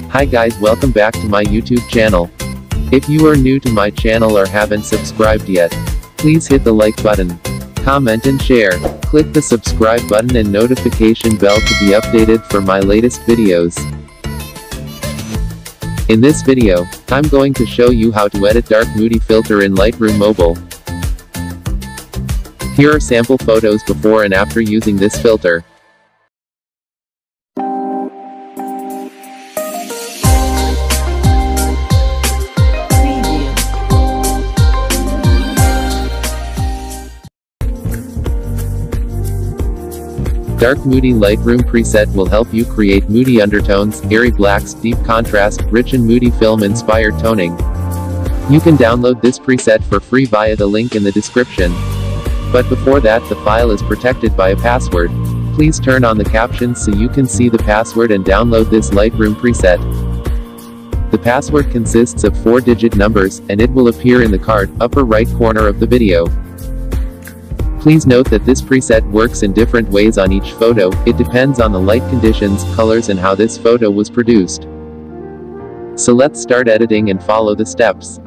Hi guys, welcome back to my YouTube channel. If you are new to my channel or haven't subscribed yet, please hit the like button, comment and share. Click the subscribe button and notification bell to be updated for my latest videos. In this video, I'm going to show you how to edit dark Moody filter in Lightroom Mobile. Here are sample photos before and after using this filter. Dark Moody Lightroom preset will help you create moody undertones, airy blacks, deep contrast, rich and moody film-inspired toning. You can download this preset for free via the link in the description. But before that, the file is protected by a password. Please turn on the captions so you can see the password and download this Lightroom preset. The password consists of 4-digit numbers, and it will appear in the card, upper right corner of the video. Please note that this preset works in different ways on each photo. It depends on the light conditions, colors and how this photo was produced. So let's start editing and follow the steps.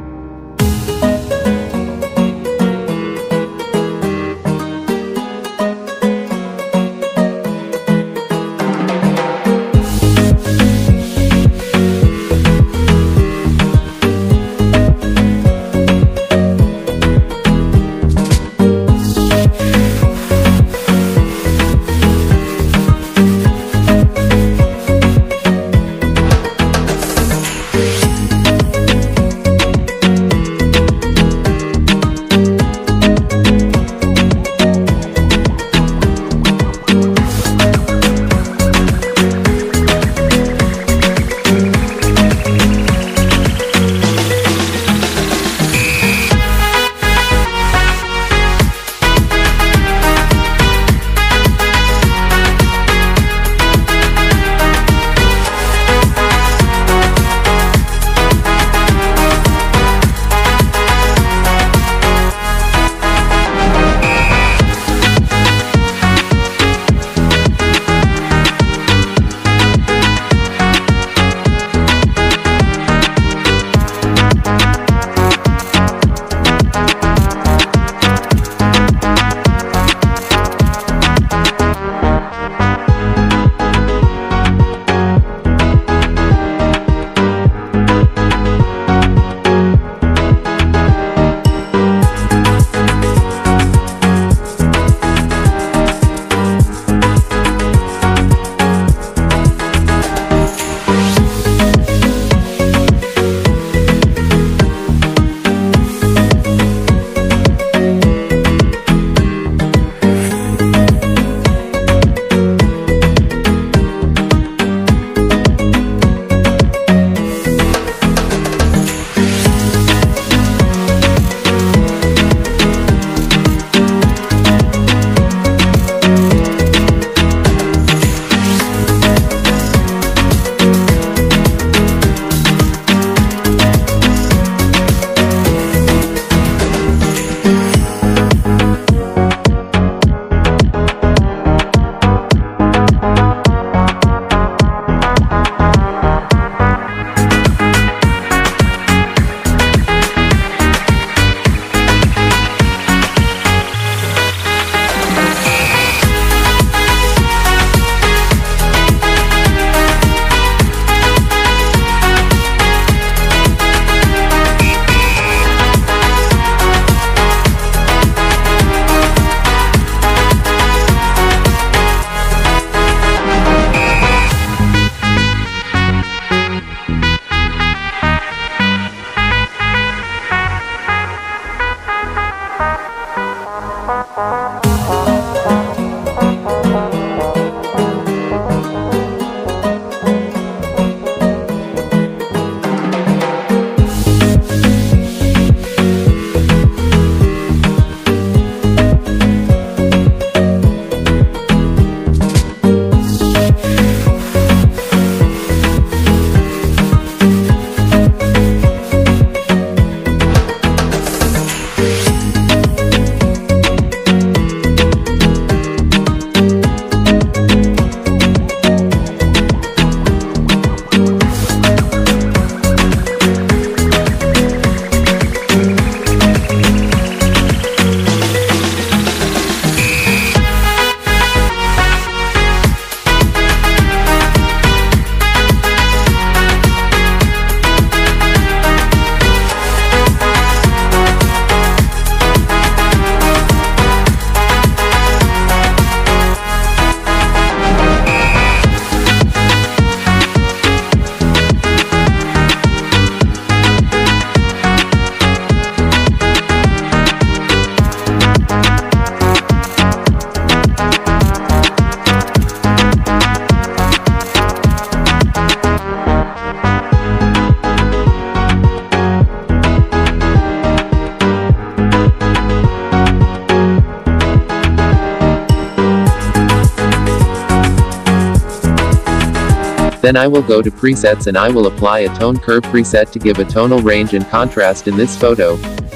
Then I will go to presets and I will apply a tone curve preset to give a tonal range and contrast in this photo.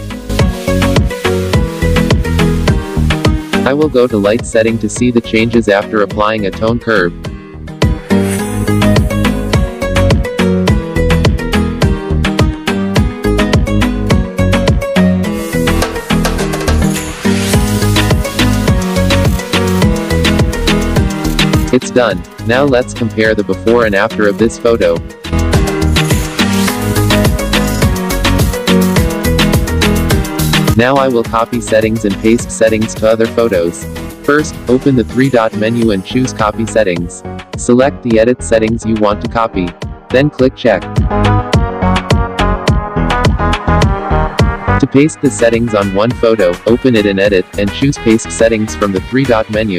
I will go to light setting to see the changes after applying a tone curve. It's done. Now let's compare the before and after of this photo. Now I will copy settings and paste settings to other photos. First, open the three-dot menu and choose Copy Settings. Select the edit settings you want to copy. Then click Check. To paste the settings on one photo, open it and edit, and choose Paste Settings from the three-dot menu.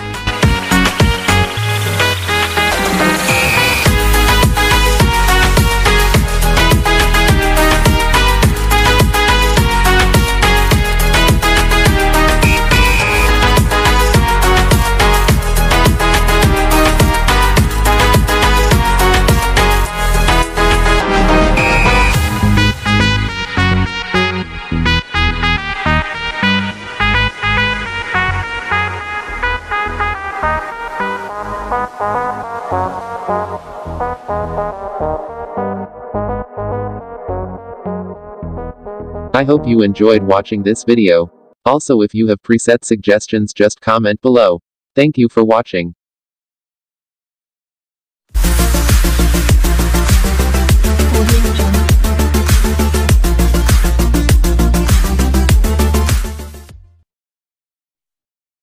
I hope you enjoyed watching this video. Also, if you have preset suggestions, just comment below. Thank you for watching.